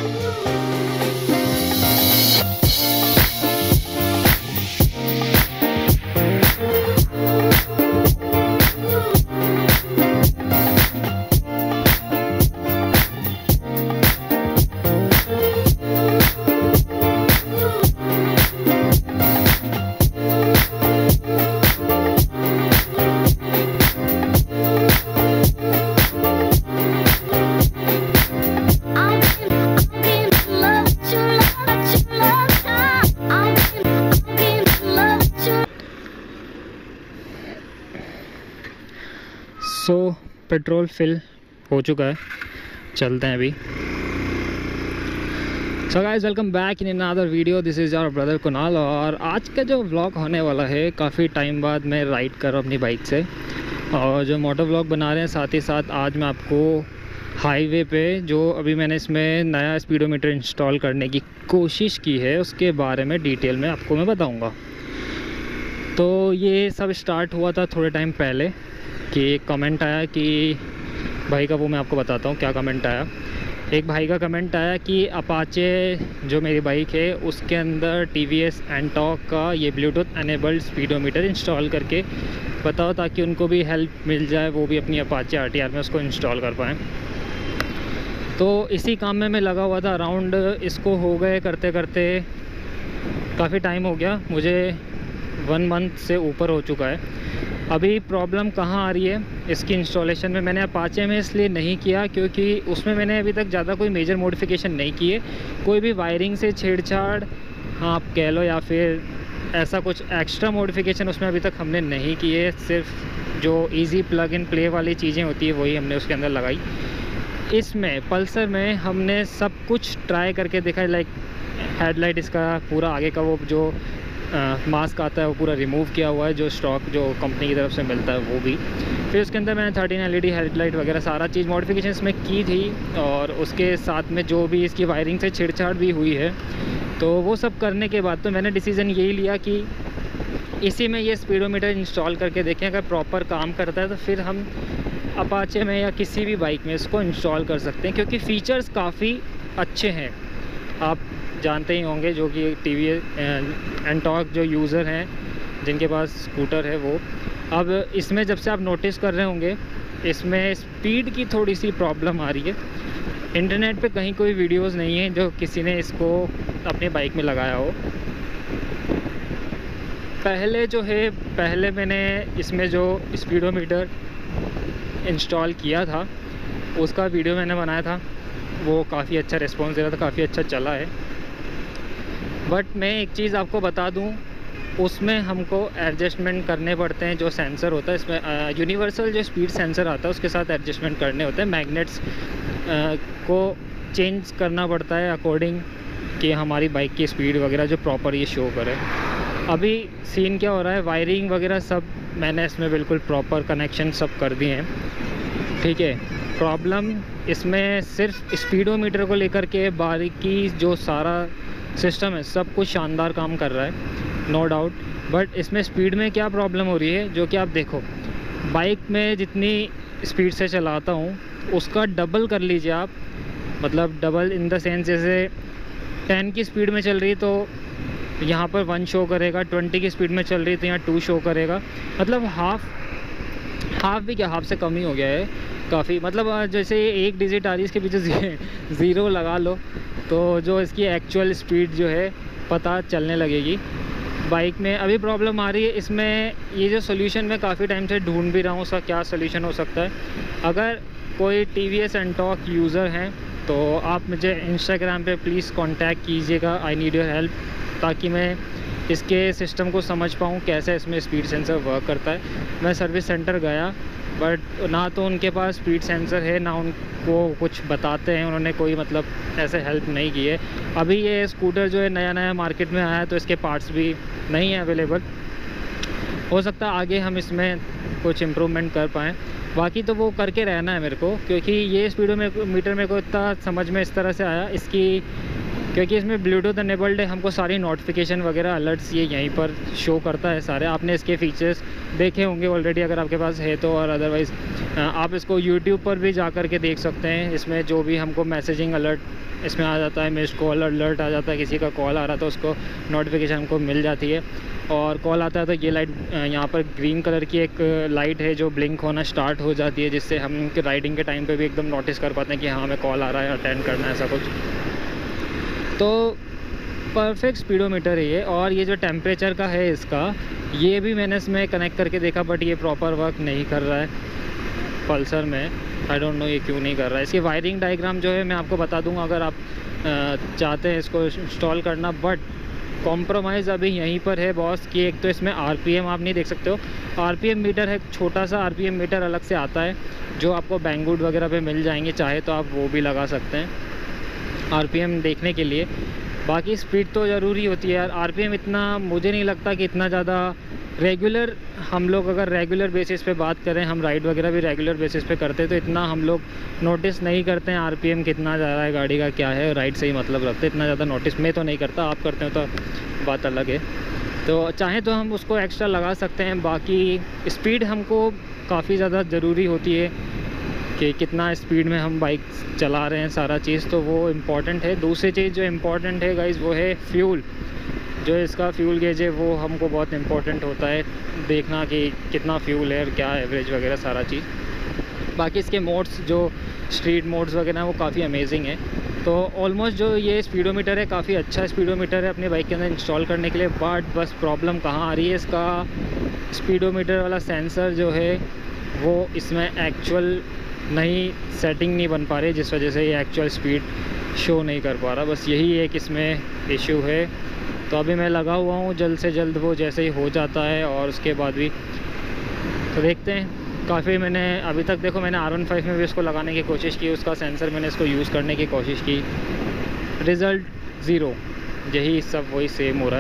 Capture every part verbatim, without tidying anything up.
सो so, petrol fill हो चुका है, चलते हैं अभी। So guys, welcome back in another video. This is your brother Kunal. और आज का जो व्लॉग होने वाला है, काफ़ी टाइम बाद मैं राइड कर रहा हूँ अपनी बाइक से, और जो मोटो व्लॉग बना रहे हैं साथ ही साथ आज मैं आपको हाईवे पे जो अभी मैंने इसमें नया स्पीडोमीटर इंस्टॉल करने की कोशिश की है उसके बारे में डिटेल में आपको मैं बताऊँगा। तो ये सब स्टार्ट हुआ था थोड़े टाइम पहले कि एक कमेंट आया कि भाई का, वो मैं आपको बताता हूँ क्या कमेंट आया। एक भाई का कमेंट आया कि अपाचे जो मेरी बाइक है उसके अंदर टी वी एस एंटॉर्क का ये ब्लूटूथ एनेबल्ड स्पीडोमीटर इंस्टॉल करके बताओ, ताकि उनको भी हेल्प मिल जाए, वो भी अपनी अपाचे आर टी आर में उसको इंस्टॉल कर पाएँ। तो इसी काम में मैं लगा हुआ था। अराउंड इसको हो गए करते करते काफ़ी टाइम हो गया, मुझे वन मंथ से ऊपर हो चुका है। अभी प्रॉब्लम कहाँ आ रही है इसकी इंस्टॉलेशन में, मैंने अपाचे में इसलिए नहीं किया क्योंकि उसमें मैंने अभी तक ज़्यादा कोई मेजर मॉडिफिकेशन नहीं की है। कोई भी वायरिंग से छेड़छाड़, हाँ आप कह लो, या फिर ऐसा कुछ एक्स्ट्रा मॉडिफिकेशन उसमें अभी तक हमने नहीं की है। सिर्फ जो इजी प्लग इन प्ले वाली चीज़ें होती है वही हमने उसके अंदर लगाई। इसमें पल्सर में हमने सब कुछ ट्राई करके देखा। लाइक हेडलाइट इसका पूरा आगे का वो जो मास्क आता है वो पूरा रिमूव किया हुआ है, जो स्टॉक जो कंपनी की तरफ से मिलता है वो भी। फिर उसके अंदर मैंने thirteen L E D headlight वगैरह सारा चीज़ मॉडिफिकेशन इसमें की थी, और उसके साथ में जो भी इसकी वायरिंग से छेड़छाड़ भी हुई है, तो वो सब करने के बाद तो मैंने डिसीज़न यही लिया कि इसी में ये स्पीडोमीटर इंस्टॉल करके देखें। अगर प्रॉपर काम करता है तो फिर हम अपाचे में या किसी भी बाइक में इसको इंस्टॉल कर सकते हैं, क्योंकि फ़ीचर्स काफ़ी अच्छे हैं। आप जानते ही होंगे, जो कि टी वी एस एंटॉर्क जो यूज़र हैं जिनके पास स्कूटर है वो, अब इसमें जब से आप नोटिस कर रहे होंगे इसमें स्पीड की थोड़ी सी प्रॉब्लम आ रही है। इंटरनेट पे कहीं कोई वीडियोस नहीं है जो किसी ने इसको अपनी बाइक में लगाया हो। पहले जो है पहले मैंने इसमें जो स्पीडोमीटर इंस्टॉल किया था उसका वीडियो मैंने बनाया था, वो काफ़ी अच्छा रिस्पॉन्स दे रहा था, काफ़ी अच्छा चला है। बट मैं एक चीज़ आपको बता दूं, उसमें हमको एडजस्टमेंट करने पड़ते हैं। जो सेंसर होता है इसमें, यूनिवर्सल जो स्पीड सेंसर आता है उसके साथ एडजस्टमेंट करने होते हैं। मैग्नेट्स को चेंज करना पड़ता है अकॉर्डिंग कि हमारी बाइक की स्पीड वगैरह जो प्रॉपर ये शो करे। अभी सीन क्या हो रहा है, वायरिंग वगैरह सब मैंने इसमें बिल्कुल प्रॉपर कनेक्शन सब कर दिए हैं, ठीक है। प्रॉब्लम इसमें सिर्फ स्पीडोमीटर को लेकर के, बारीकी जो सारा सिस्टम है सब कुछ शानदार काम कर रहा है, नो डाउट। बट इसमें स्पीड में क्या प्रॉब्लम हो रही है, जो कि आप देखो बाइक में जितनी स्पीड से चलाता हूँ उसका डबल कर लीजिए आप, मतलब डबल इन द सेंस जैसे टेन की स्पीड में चल रही है तो यहाँ पर वन शो करेगा, ट्वेंटी की स्पीड में चल रही है तो यहाँ टू शो करेगा। मतलब हाफ हाफ भी क्या, हाफ से कम ही हो गया है काफ़ी। मतलब जैसे एक डिजिट आ रही है इसके पीछे ज़ीरो लगा लो तो जो इसकी एक्चुअल स्पीड जो है पता चलने लगेगी बाइक में। अभी प्रॉब्लम आ रही है इसमें, ये जो सोल्यूशन मैं काफ़ी टाइम से ढूंढ भी रहा हूँ, उसका क्या सोल्यूशन हो सकता है। अगर कोई टी वी एस एंटॉर्क यूज़र हैं तो आप मुझे इंस्टाग्राम पे प्लीज़ कांटेक्ट कीजिएगा, आई नीड योर हेल्प, ताकि मैं इसके सिस्टम को समझ पाऊँ कैसे इसमें स्पीड सेंसर वर्क करता है। मैं सर्विस सेंटर गया बट ना तो उनके पास स्पीड सेंसर है, ना उनको कुछ बताते हैं, उन्होंने कोई मतलब ऐसे हेल्प नहीं की है। अभी ये स्कूटर जो है नया नया मार्केट में आया है तो इसके पार्ट्स भी नहीं है अवेलेबल। हो सकता है आगे हम इसमें कुछ इम्प्रूवमेंट कर पाएँ, बाकी तो वो करके रहना है मेरे को, क्योंकि ये स्पीडोमीटर मेरे को इतना समझ में इस तरह से आया, इसकी क्योंकि इसमें ब्लूटूथ अनेबल्ड है, हमको सारी नोटिफिकेशन वगैरह अलर्ट्स ये यहीं पर शो करता है सारे। आपने इसके फीचर्स देखे होंगे ऑलरेडी अगर आपके पास है तो, और अदरवाइज़ आप इसको यूट्यूब पर भी जा कर के देख सकते हैं। इसमें जो भी हमको मैसेजिंग अलर्ट इसमें आ जाता है, मिस्ड कॉल अलर्ट आ जाता है, किसी का कॉल आ रहा था उसको नोटिफिकेशन हमको मिल जाती है। और कॉल आता है तो ये लाइट यहाँ पर ग्रीन कलर की एक लाइट है जो ब्लिंक होना स्टार्ट हो जाती है, जिससे हम राइडिंग के टाइम पे भी एकदम नोटिस कर पाते हैं कि हाँ हमें कॉल आ रहा है, अटेंड करना है, ऐसा कुछ। तो परफेक्ट स्पीडोमीटर है ये। और ये जो टेम्परेचर का है इसका, ये भी मैंने इसमें कनेक्ट करके देखा बट ये प्रॉपर वर्क नहीं कर रहा है पल्सर में। आई डोंट नो ये क्यों नहीं कर रहा है। इसकी वायरिंग डायग्राम जो है मैं आपको बता दूंगा अगर आप चाहते हैं इसको इंस्टॉल करना। बट कॉम्प्रोमाइज़ अभी यहीं पर है बॉस कि एक तो इसमें आरपीएम आप नहीं देख सकते हो, आरपीएम मीटर है, छोटा सा आरपीएम मीटर अलग से आता है जो आपको बैंगवुड वगैरह पे मिल जाएंगे, चाहे तो आप वो भी लगा सकते हैं आरपीएम देखने के लिए। बाकी स्पीड तो ज़रूरी होती है यार। आरपीएम इतना मुझे नहीं लगता कि इतना ज़्यादा रेगुलर, हम लोग अगर रेगुलर बेसिस पे बात करें, हम राइड वगैरह भी रेगुलर बेसिस पे करते हैं तो इतना हम लोग नोटिस नहीं करते हैं आरपीएम कितना जा रहा है गाड़ी का, क्या है, राइड से ही मतलब रखते हैं। इतना ज़्यादा नोटिस मैं तो नहीं करता, आप करते हो तो बात अलग है। तो चाहे तो हम उसको एक्स्ट्रा लगा सकते हैं। बाकी स्पीड हमको काफ़ी ज़्यादा ज़रूरी होती है कि कितना स्पीड में हम बाइक चला रहे हैं, सारा चीज़ तो वो इम्पॉर्टेंट है। दूसरी चीज़ जो इम्पॉर्टेंट है गाइज़ वो है फ्यूल। जो इसका फ्यूल गेज है वो हमको बहुत इम्पोर्टेंट होता है देखना कि कितना फ्यूल है और क्या एवरेज वगैरह सारा चीज़। बाकी इसके मोड्स जो स्ट्रीट मोड्स वगैरह हैं वो काफ़ी अमेजिंग है। तो ऑलमोस्ट जो ये स्पीडोमीटर है काफ़ी अच्छा स्पीडोमीटर है अपने बाइक के अंदर इंस्टॉल करने के लिए। बट बस प्रॉब्लम कहाँ आ रही है, इसका स्पीडोमीटर वाला सेंसर जो है वो इसमें एक्चुअल नहीं सेटिंग नहीं बन पा रही, जिस वजह से ये एक्चुअल स्पीड शो नहीं कर पा रहा। बस यही एक इसमें इशू है। तो अभी मैं लगा हुआ हूँ, जल्द से जल्द वो जैसे ही हो जाता है और उसके बाद भी तो देखते हैं। काफ़ी मैंने अभी तक देखो मैंने आर वन फाइव में भी इसको लगाने की कोशिश की, उसका सेंसर मैंने इसको यूज़ करने की कोशिश की, रिज़ल्ट ज़ीरो। यही सब वही सेम हो रहा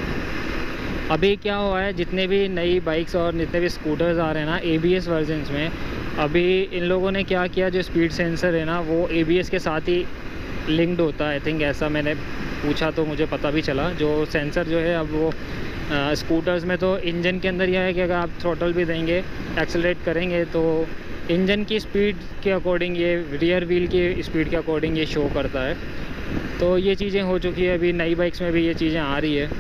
है। अभी क्या हुआ है, जितने भी नई बाइक्स और जितने भी स्कूटर्स आ रहे हैं ना एबीएस वर्जन्स में, अभी इन लोगों ने क्या किया, जो स्पीड सेंसर है ना वो एबीएस के साथ ही लिंक्ड होता है। आई थिंक ऐसा मैंने पूछा तो मुझे पता भी चला। जो सेंसर जो है अब वो आ, स्कूटर्स में तो इंजन के अंदर यह है कि अगर आप थ्रोटल भी देंगे, एक्सेलरेट करेंगे तो इंजन की स्पीड के अकॉर्डिंग ये रियर व्हील की स्पीड के अकॉर्डिंग ये शो करता है। तो ये चीज़ें हो चुकी है अभी नई बाइक्स में भी ये चीज़ें आ रही है।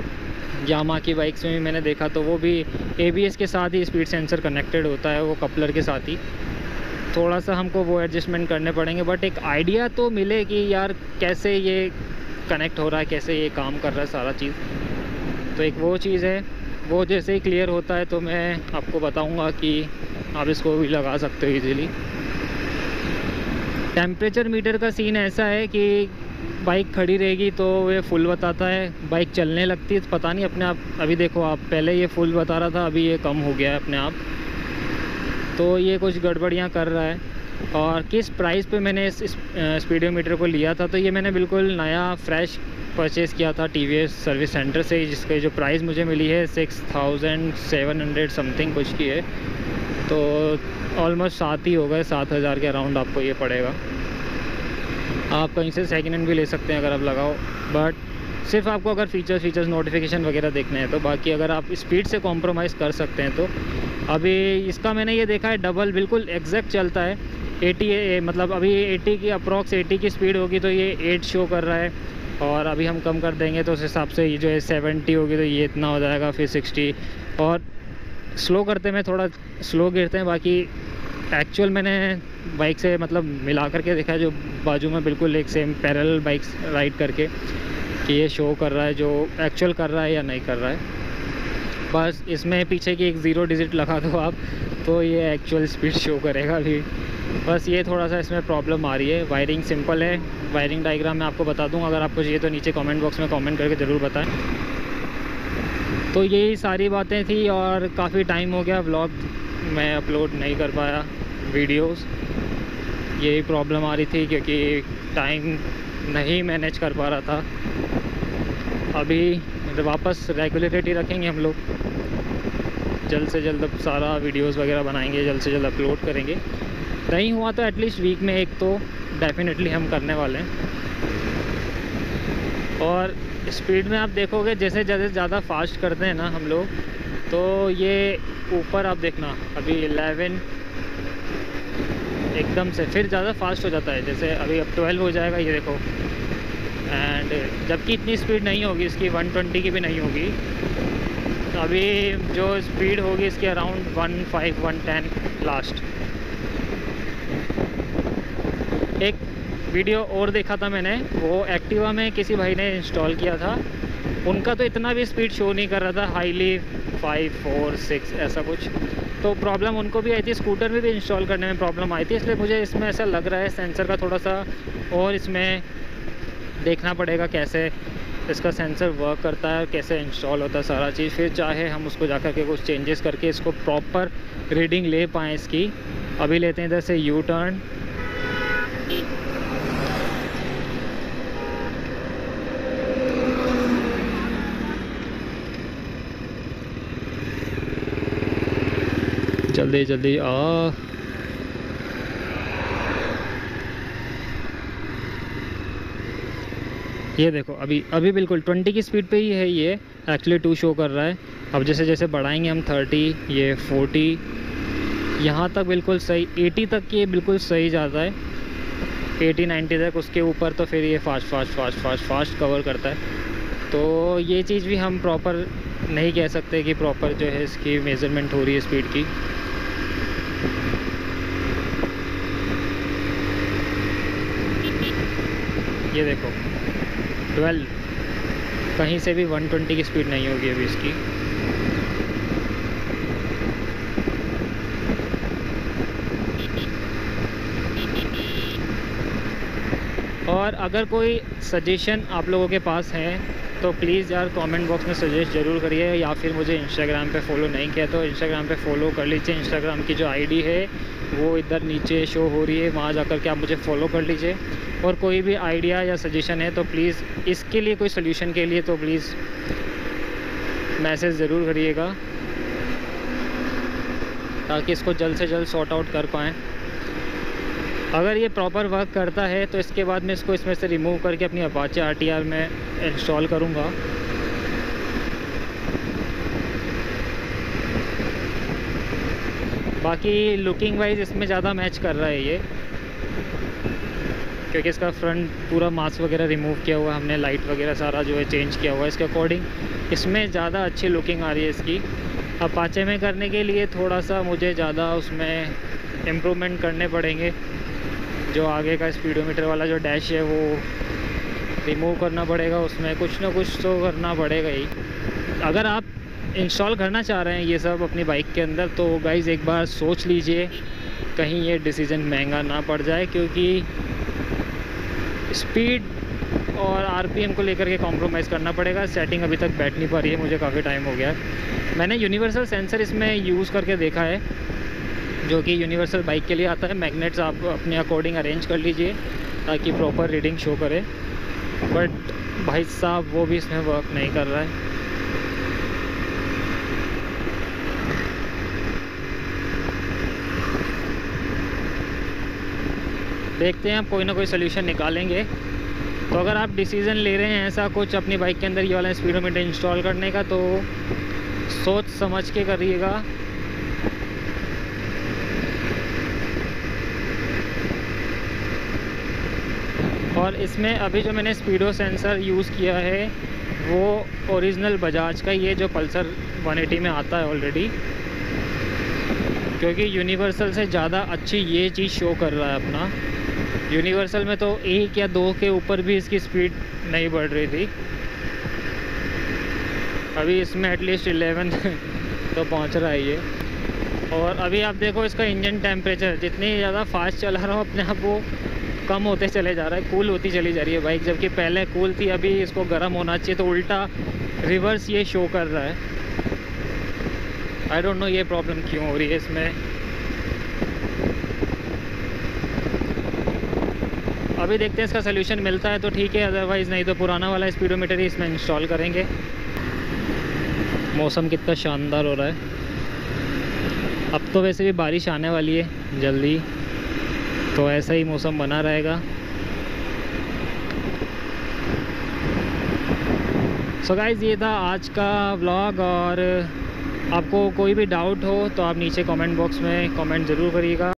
यामा की बाइक्स में भी मैंने देखा तो वो भी एबीएस के साथ ही स्पीड सेंसर कनेक्टेड होता है, वो कपलर के साथ ही। थोड़ा सा हमको वो एडजस्टमेंट करने पड़ेंगे बट एक आइडिया तो मिले कि यार कैसे ये कनेक्ट हो रहा है, कैसे ये काम कर रहा है सारा चीज़। तो एक वो चीज़ है, वो जैसे ही क्लियर होता है तो मैं आपको बताऊंगा कि आप इसको भी लगा सकते हो इजीली। टेम्परेचर मीटर का सीन ऐसा है कि बाइक खड़ी रहेगी तो ये फुल बताता है, बाइक चलने लगती है तो पता नहीं अपने आप। अभी देखो आप, पहले ये फुल बता रहा था, अभी ये कम हो गया है अपने आप। तो ये कुछ गड़बड़ियाँ कर रहा है। और किस प्राइस पे मैंने इस स्पीडोमीटर को लिया था, तो ये मैंने बिल्कुल नया फ्रेश परचेज़ किया था टीवीएस सर्विस सेंटर से, जिसके जो प्राइस मुझे मिली है six thousand seven hundred something कुछ की है। तो ऑलमोस्ट सात ही हो गए, सात हज़ार के अराउंड आपको ये पड़ेगा। आप कहीं से सेकेंड हैंड भी ले सकते हैं अगर आप लगाओ, बट सिर्फ आपको अगर फीचर्स फीचर्स नोटिफिकेशन वगैरह देखने हैं तो। बाकी अगर आप स्पीड से कॉम्प्रोमाइज़ कर सकते हैं तो। अभी इसका मैंने ये देखा है डबल बिल्कुल एग्जैक्ट चलता है अस्सी, मतलब अभी अस्सी की अप्रॉक्स अस्सी की स्पीड होगी तो ये आठ शो कर रहा है। और अभी हम कम कर देंगे तो उस हिसाब से ये जो है सत्तर होगी तो ये इतना हो जाएगा, फिर साठ। और स्लो करते में थोड़ा स्लो गिरते हैं। बाकी एक्चुअल मैंने बाइक से मतलब मिला करके देखा है, जो बाजू में बिल्कुल एक सेम पैरेलल बाइक्स राइड करके, कि ये शो कर रहा है जो एक्चुअल कर रहा है या नहीं कर रहा है। बस इसमें पीछे की एक ज़ीरो डिजिट लगा दो आप तो ये एक्चुअल स्पीड शो करेगा अभी। बस ये थोड़ा सा इसमें प्रॉब्लम आ रही है। वायरिंग सिंपल है, वायरिंग डायग्राम मैं आपको बता दूंगा, अगर आपको चाहिए तो नीचे कमेंट बॉक्स में कमेंट करके ज़रूर बताएं। तो यही सारी बातें थी और काफ़ी टाइम हो गया व्लॉग मैं अपलोड नहीं कर पाया वीडियोस। यही प्रॉब्लम आ रही थी क्योंकि टाइम नहीं मैनेज कर पा रहा था। अभी वापस रेगुलरिटी रखेंगे हम लोग, जल्द से जल्द अब सारा वीडियोस वगैरह बनाएंगे, जल्द से जल्द अपलोड करेंगे। नहीं हुआ तो एटलीस्ट वीक में एक तो डेफिनेटली हम करने वाले हैं। और स्पीड में आप देखोगे जैसे जैसे ज़्यादा फास्ट करते हैं ना हम लोग, तो ये ऊपर आप देखना अभी इलेवन एकदम से फिर ज़्यादा फास्ट हो जाता है, जैसे अभी अब ट्वेल्व हो जाएगा ये देखो। एंड जबकि इतनी स्पीड नहीं होगी इसकी, वन ट्वेंटी की भी नहीं होगी। अभी जो स्पीड होगी इसकी around one five one ten last. एक वीडियो और देखा था मैंने, वो एक्टिवा में किसी भाई ने इंस्टॉल किया था, उनका तो इतना भी स्पीड शो नहीं कर रहा था, हाईली फाइव फोर सिक्स ऐसा कुछ। तो प्रॉब्लम उनको भी आई थी, स्कूटर में भी इंस्टॉल करने में प्रॉब्लम आई थी। इसलिए मुझे इसमें ऐसा लग रहा है सेंसर का थोड़ा सा और इसमें देखना पड़ेगा कैसे इसका सेंसर वर्क करता है, कैसे इंस्टॉल होता है सारा चीज़, फिर चाहे हम उसको जा कर के कुछ चेंजेस करके इसको प्रॉपर रीडिंग ले पाएँ इसकी। अभी लेते हैं इधर से यू टर्न। जल्दी जल्दी आ। ये देखो अभी अभी बिल्कुल ट्वेंटी की स्पीड पे ही है, ये एक्चुअली टू शो कर रहा है। अब जैसे जैसे बढ़ाएंगे हम थर्टी, ये फोर्टी, यहाँ तक बिल्कुल सही, एटी तक ये बिल्कुल सही जाता है, एटी नाइन्टी तक। उसके ऊपर तो फिर ये fast fast fast fast fast cover करता है। तो ये चीज़ भी हम प्रॉपर नहीं कह सकते कि प्रॉपर जो है इसकी मेज़रमेंट हो रही है स्पीड की। ये देखो ट्वेल्व, कहीं से भी वन ट्वेंटी की स्पीड नहीं होगी अभी इसकी। और अगर कोई सजेशन आप लोगों के पास है तो प्लीज़ यार कमेंट बॉक्स में सजेस्ट ज़रूर करिए, या फिर मुझे इंस्टाग्राम पे फॉलो नहीं किया तो इंस्टाग्राम पे फॉलो कर लीजिए। इंस्टाग्राम की जो आईडी है वो इधर नीचे शो हो रही है, वहाँ जाकर के आप मुझे फॉलो कर लीजिए। और कोई भी आइडिया या सजेशन है तो प्लीज़ इसके लिए, कोई सल्यूशन के लिए तो प्लीज़ मैसेज ज़रूर करिएगा, ताकि इसको जल्द से जल्द सॉर्ट आउट कर पाएँ। अगर ये प्रॉपर वर्क करता है तो इसके बाद मैं इसको इसमें से रिमूव करके अपनी अपाचे आर टी आर में इंस्टॉल करूँगा। बाकी लुकिंग वाइज इसमें ज़्यादा मैच कर रहा है ये, क्योंकि इसका फ्रंट पूरा मास्क वगैरह रिमूव किया हुआ है हमने, लाइट वगैरह सारा जो है चेंज किया हुआ है, इसके अकॉर्डिंग इसमें ज़्यादा अच्छी लुकिंग आ रही है इसकी। अपाचे में करने के लिए थोड़ा सा मुझे ज़्यादा उसमें इम्प्रूवमेंट करने पड़ेंगे। जो आगे का स्पीडोमीटर वाला जो डैश है वो रिमूव करना पड़ेगा, उसमें कुछ ना कुछ तो करना पड़ेगा ही। अगर आप इंस्टॉल करना चाह रहे हैं ये सब अपनी बाइक के अंदर तो गाइज़ एक बार सोच लीजिए, कहीं ये डिसीज़न महंगा ना पड़ जाए, क्योंकि स्पीड और आरपीएम को लेकर के कॉम्प्रोमाइज़ करना पड़ेगा। सेटिंग अभी तक बैठ नहीं पा रही है, मुझे काफ़ी टाइम हो गया। मैंने यूनिवर्सल सेंसर इसमें यूज़ करके देखा है, जो कि यूनिवर्सल बाइक के लिए आता है। मैग्नेट्स आप अपने अकॉर्डिंग अरेंज कर लीजिए ताकि प्रॉपर रीडिंग शो करे, बट भाई साहब वो भी इसमें वर्क नहीं कर रहा है। देखते हैं, आप कोई ना कोई सोल्यूशन निकालेंगे। तो अगर आप डिसीज़न ले रहे हैं ऐसा कुछ अपनी बाइक के अंदर ये वाला स्पीडोमीटर इंस्टॉल करने का, तो सोच समझ के करिएगा। और इसमें अभी जो मैंने स्पीडो सेंसर यूज़ किया है वो ओरिजिनल बजाज का, ये जो पल्सर वन एटी में आता है ऑलरेडी, क्योंकि यूनिवर्सल से ज़्यादा अच्छी ये चीज़ शो कर रहा है अपना। यूनिवर्सल में तो एक या दो के ऊपर भी इसकी स्पीड नहीं बढ़ रही थी, अभी इसमें एटलीस्ट इलेवन तो पहुंच रहा है ये। और अभी आप देखो इसका इंजन टेम्परेचर, जितनी ज़्यादा फास्ट चला रहा हूँ अपने आप वो कम होते चले जा रहा है, कूल होती चली जा रही है बाइक, जबकि पहले कूल थी, अभी इसको गर्म होना चाहिए, तो उल्टा रिवर्स ये शो कर रहा है। आई डोंट नो ये प्रॉब्लम क्यों हो रही है इसमें। अभी देखते हैं इसका सलूशन मिलता है तो ठीक है, अदरवाइज़ नहीं तो पुराना वाला स्पीडोमीटर ही इसमें इंस्टॉल करेंगे। मौसम कितना शानदार हो रहा है। अब तो वैसे भी बारिश आने वाली है जल्दी, तो ऐसा ही मौसम बना रहेगा। सो गाइज़ ये था आज का व्लॉग, और आपको कोई भी डाउट हो तो आप नीचे कमेंट बॉक्स में कमेंट ज़रूर करिएगा।